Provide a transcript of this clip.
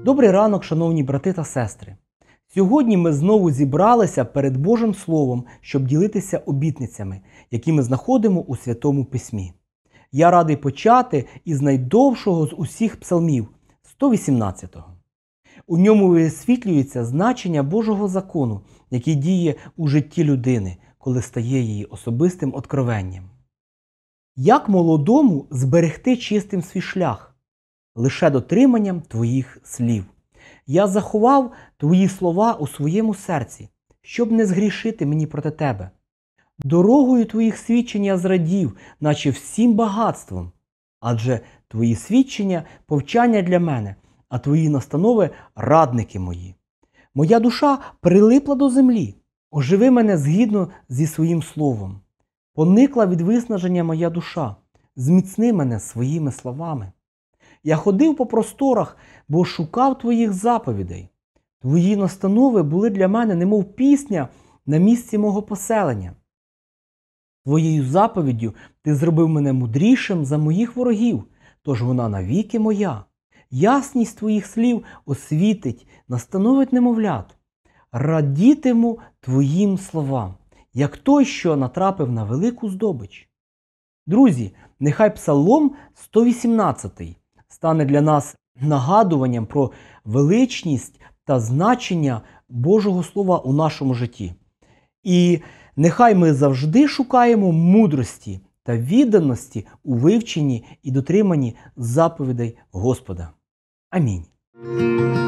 Добрий ранок, шановні брати та сестри! Сьогодні ми знову зібралися перед Божим Словом, щоб ділитися обітницями, які ми знаходимо у Святому Письмі. Я радий почати із найдовшого з усіх псалмів – 118-го. У ньому висвітлюється значення Божого закону, який діє у житті людини, коли стає її особистим откровенням. Як молодому зберегти чистим свій шлях? Лише дотриманням твоїх слів. Я заховав твої слова у своєму серці, щоб не згрішити мені проти тебе. Дорогою твоїх свідчень я зрадів, наче всім багатством. Адже твої свідчення – повчання для мене, а твої настанови – радники мої. Моя душа прилипла до землі. Оживи мене згідно зі своїм словом. Поникла від виснаження моя душа. Зміцни мене своїми словами. Я ходив по просторах, бо шукав твоїх заповідей. Твої настанови були для мене немов пісня на місці мого поселення. Твоєю заповіддю ти зробив мене мудрішим за моїх ворогів, тож вона навіки моя. Ясність твоїх слів освітить, настановить немовлят. Радітиму твоїм словам, як той, що натрапив на велику здобич. Друзі, нехай Псалом 118 стане для нас нагадуванням про величність та значення Божого Слова у нашому житті. І нехай ми завжди шукаємо мудрості та відданості у вивченні і дотриманні заповідей Господа. Амінь.